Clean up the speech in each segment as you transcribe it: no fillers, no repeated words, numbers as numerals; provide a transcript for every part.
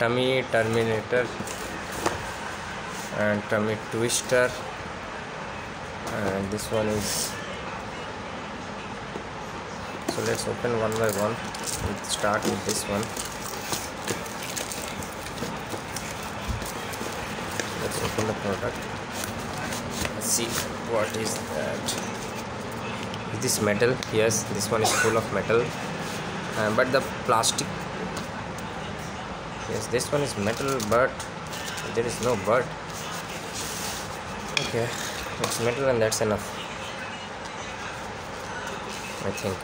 tummy terminator and tummy twister, and this one is, so let's open one by one. Let's start with this one. Let's open the product. Let's see what is that. Is this metal? Yes, this one is full of metal, but the plastic, yes, this one is metal, but there is no but. Okay, it's metal and that's enough, I think.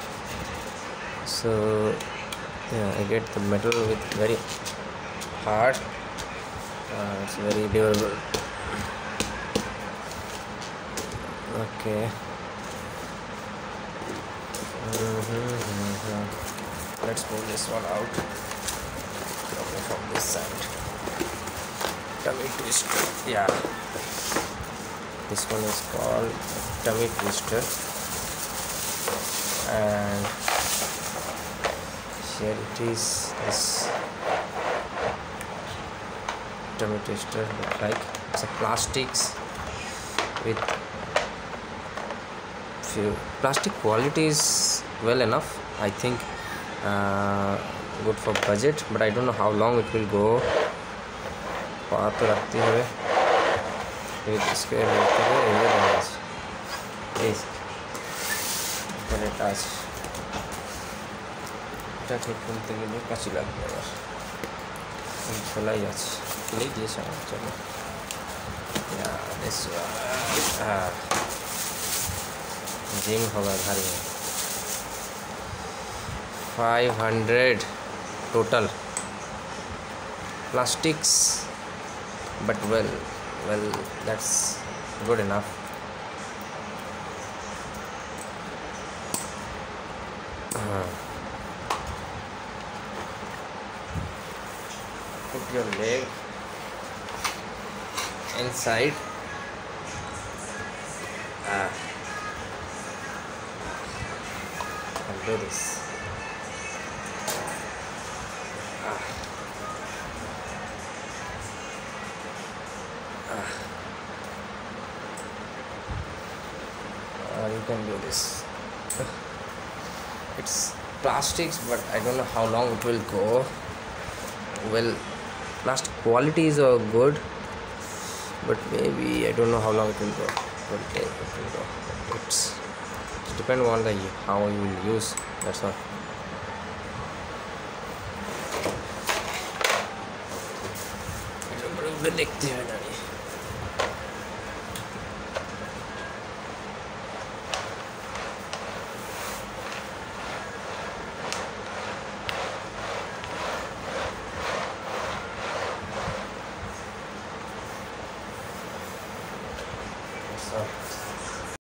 So yeah, I get the metal with very hard. It's very durable. Okay. Let's pull this one out. Okay, from this side. Tummy twister. Yeah. This one is called tummy twister, and here it is. This tummy twister look like it's a plastics with few plastic quality is well enough, I think. Good for budget, but I don't know how long it will go. बात तो रखते हुए इसके लेते हुए ये এটাকে খুলতে গেলে কাঁচি লাগবে। আবার খোলাই আছে, খুলেই দিয়েছে আমার জন্য। जिंग होगा भारी में 500 total plastics, but well that's good enough. Put your leg inside. And do this. You can do this. It's plastics, but I don't know how long it will go. Well, plastic qualities are good, but maybe I don't know how long it will go. It's depend on the how you will use. That's all. देखते हैं ना। So